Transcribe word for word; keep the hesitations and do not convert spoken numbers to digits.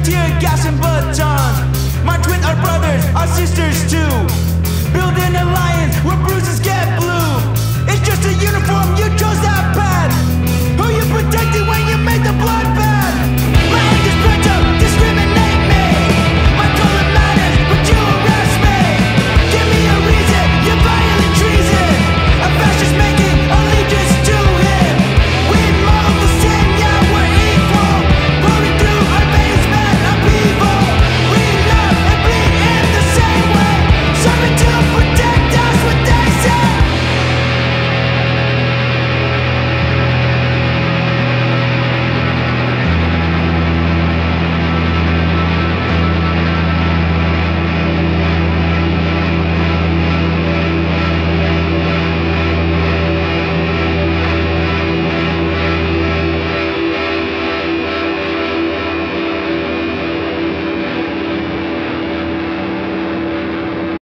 tear gas and batons. My twins are brothers, our sisters too. Build an alliance where bruises get blue.